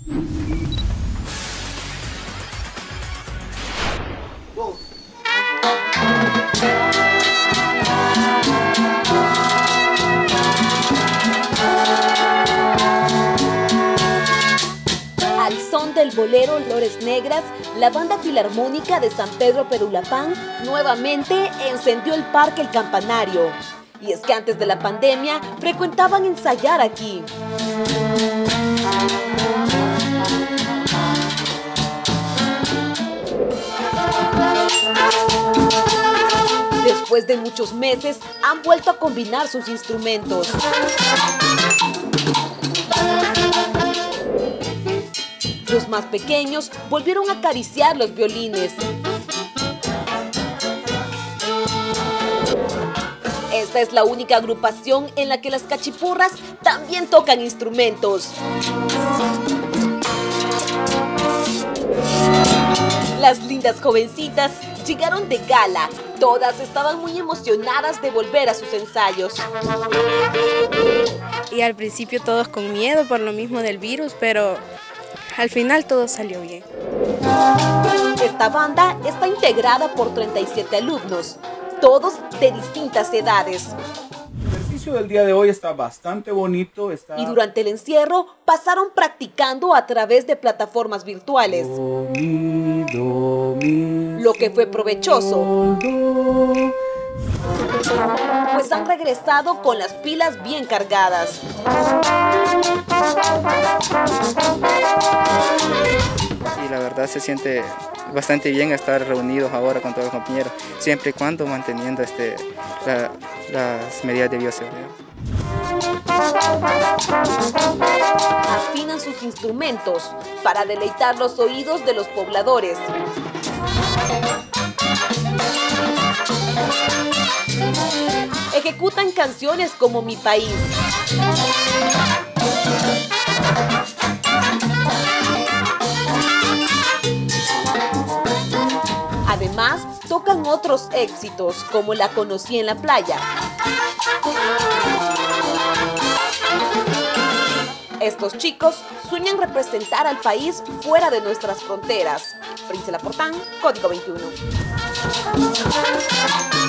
Al son del bolero Flores Negras, la banda filarmónica de San Pedro Perulapán nuevamente encendió el Parque El Campanario. Y es que antes de la pandemia frecuentaban ensayar aquí. Después de muchos meses han vuelto a combinar sus instrumentos. Los más pequeños volvieron a acariciar los violines. Esta es la única agrupación en la que las cachipurras también tocan instrumentos. Las lindas jovencitas llegaron de gala. Todas estaban muy emocionadas de volver a sus ensayos. Y al principio todos con miedo por lo mismo del virus, pero al final todo salió bien. Esta banda está integrada por 37 alumnos, todos de distintas edades. El ejercicio del día de hoy está bastante bonito. Y durante el encierro pasaron practicando a través de plataformas virtuales. Lo que fue provechoso, pues han regresado con las pilas bien cargadas. Y la verdad se siente bastante bien estar reunidos ahora con todos los compañeros, siempre y cuando manteniendo las medidas de bioseguridad. Afinan sus instrumentos para deleitar los oídos de los pobladores. Ejecutan canciones como Mi País. Además, tocan otros éxitos como La Conocí en la Playa. Estos chicos sueñan representar al país fuera de nuestras fronteras. Priscila Portán, Código 21.